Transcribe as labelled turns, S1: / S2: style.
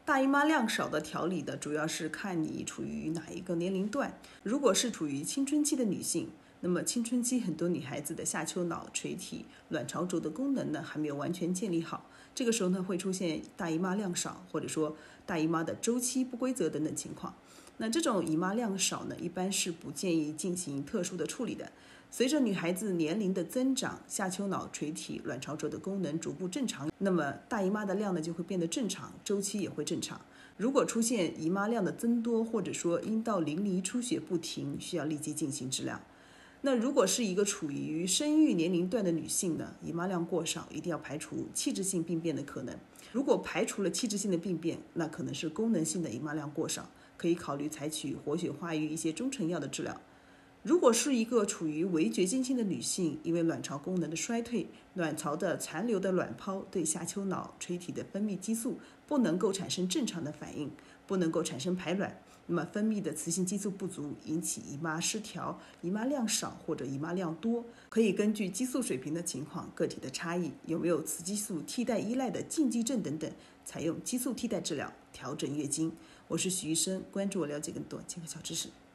S1: 大姨妈量少的调理的主要是看你处于哪一个年龄段。如果是处于青春期的女性，那么青春期很多女孩子的下丘脑、垂体、卵巢轴的功能呢还没有完全建立好，这个时候呢会出现大姨妈量少，或者说大姨妈的周期不规则等等情况。那这种姨妈量少呢，一般是不建议进行特殊的处理的。随着女孩子年龄的增长，下丘脑、垂体、卵巢轴的功能逐步正常，那么大姨妈的量呢就会变得正常，周期也会正常。如果出现姨妈量的增多，或者说阴道淋漓出血不停，需要立即进行治疗。那如果是一个处于生育年龄段的女性呢，姨妈量过少，一定要排除器质性病变的可能。如果排除了器质性的病变，那可能是功能性的姨妈量过少，可以考虑采取活血化瘀一些中成药的治疗。如果是一个处于围绝经期的女性，因为卵巢功能的衰退，卵巢的残留的卵泡对下丘脑、垂体的分泌激素不能够产生正常的反应，不能够产生排卵，那么分泌的雌性激素不足，引起姨妈失调、姨妈量少或者姨妈量多。可以根据激素水平的情况、个体的差异，有没有雌激素替代依赖的禁忌症等等，采用激素替代治疗，调整月经。我是许医生，关注我，了解更多健康小知识。